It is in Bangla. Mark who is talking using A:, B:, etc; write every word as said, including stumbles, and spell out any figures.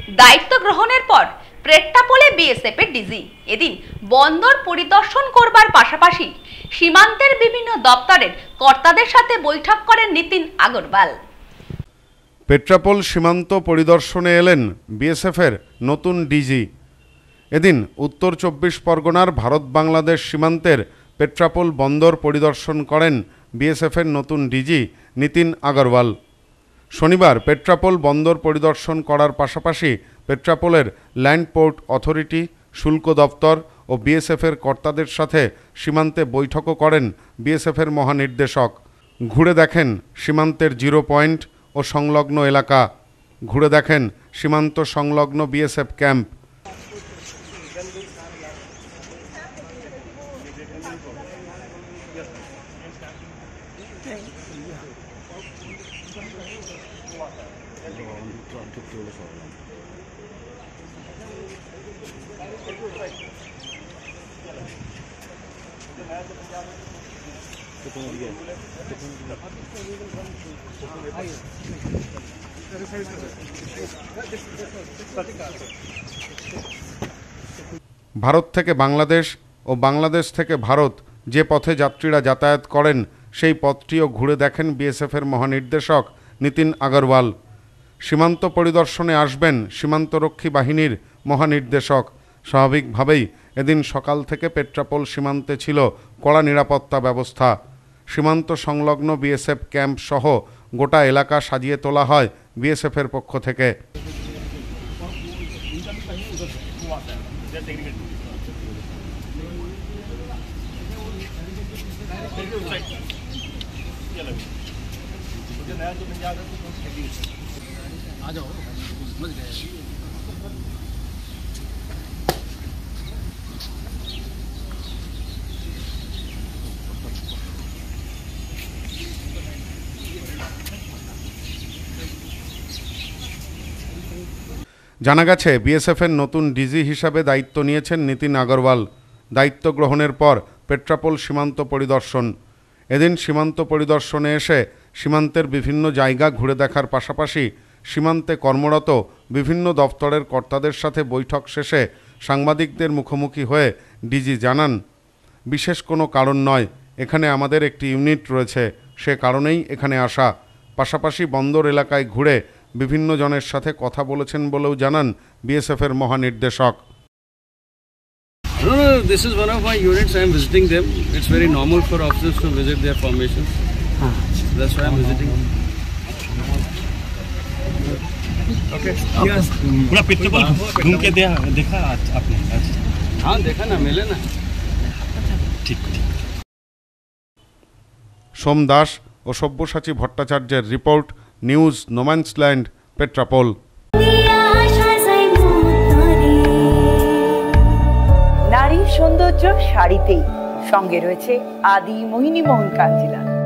A: দায়িত্ব গ্রহণের পর পেট্রাপোলে বিএসএফ এর ডিজি এদিন বন্দর পরিদর্শন করবার পাশাপাশি সীমান্তের বিভিন্ন দপ্তরের কর্তাদের সাথে বৈঠক করেন নীতিন আগরওয়াল।
B: পেট্রাপোল সীমান্ত পরিদর্শনে এলেন বিএসএফ এর নতুন ডিজি। এদিন উত্তর চব্বিশ পরগনার ভারত বাংলাদেশ সীমান্তের পেট্রাপোল বন্দর পরিদর্শন করেন বিএসএফ এর নতুন ডিজি নীতিন আগরওয়াল। শনিবার পেট্রাপোল বন্দর পরিদর্শন করার পাশাপাশি পেট্রাপোলের ল্যান্ড পোর্ট অথরিটি, শুল্ক দপ্তর ও বিএসএফ এর কর্তাদের সাথে সীমান্তে বৈঠকও করেন বিএসএফ এর মহানির্দেশক। ঘুরে দেখেন সীমান্তের জিরো পয়েন্ট ও সংলগ্ন এলাকা, ঘুরে দেখেন সীমান্ত সংলগ্ন বিএসএফ ক্যাম্প। ভারত থেকে বাংলাদেশ ও বাংলাদেশ থেকে ভারত যে পথে যাত্রীরা যাতায়াত করেন সেই পথটিও ঘুরে দেখেন বিএসএফ এর মহানির্দেশক নীতিন আগরওয়াল। সীমান্ত পরিদর্শনে আসবেন সীমান্তরক্ষী বাহিনীর মহানির্দেশক। স্বাভাবিকভাবেই এদিন সকাল থেকে পেট্রাপোল সীমান্তে ছিল কড়া নিরাপত্তা ব্যবস্থা। সীমান্ত সংলগ্ন বিএসএফ ক্যাম্প সহ গোটা এলাকা সাজিয়ে তোলা হয় বিএসএফ এর পক্ষ থেকে। জানা গেছে বিএসএফ এর নতুন ডিজি হিসাবে দায়িত্ব নিয়েছেন নীতিন আগরওয়াল। দায়িত্ব গ্রহণের পর পেট্রাপোল সীমান্ত পরিদর্শন। এদিন সীমান্ত পরিদর্শনে এসে সীমান্তের বিভিন্ন জায়গা ঘুরে দেখার পাশাপাশি সীমান্তে কর্মরত বিভিন্ন দপ্তরের কর্তাদের সাথে বৈঠক শেষে সাংবাদিকদের মুখোমুখি হয়ে ডিজি জানান, বিশেষ কোনো কারণ নয়, এখানে আমাদের একটি ইউনিট রয়েছে, সে কারণেই এখানে আসা। পাশাপাশি বন্দর এলাকায় ঘুরে বিভিন্ন জনের সাথে কথা বলেছেন বলেও জানান বিএসএফ এর মহানির্দেশক।
C: No, no, this is one of my units. I am visiting them. It's very normal for officers to visit their formations. That's why I am visiting.
D: Okay. Yes. पूरा पेट्रापोल घूम के देखा आपने?
C: हाँ देखा ना, मिले ना।
D: ठीक ठीक।
B: সোম দাস ও সব্যসাচী ভট্টাচার্যের রিপোর্ট, নিউজ নোম্যান্সল্যান্ড, পেট্রাপোল।
E: নারীর সৌন্দর্য শাড়িতেই, সঙ্গে রয়েছে আদি মোহিনী মোহন কাঞ্জিলাল।